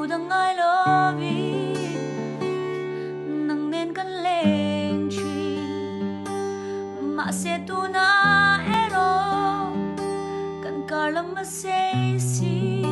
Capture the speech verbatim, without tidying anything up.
dang I love you nang nên kan leng chi ma se tu na ero kan karlam ma se si